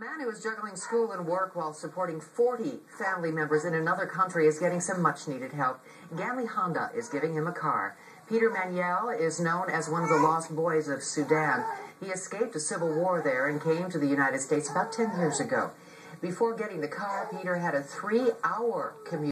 A man who is juggling school and work while supporting 40 family members in another country is getting some much-needed help. Ganley Honda is giving him a car. Peter Maniel is known as one of the lost boys of Sudan. He escaped a civil war there and came to the United States about 10 years ago. Before getting the car, Peter had a 3-hour commute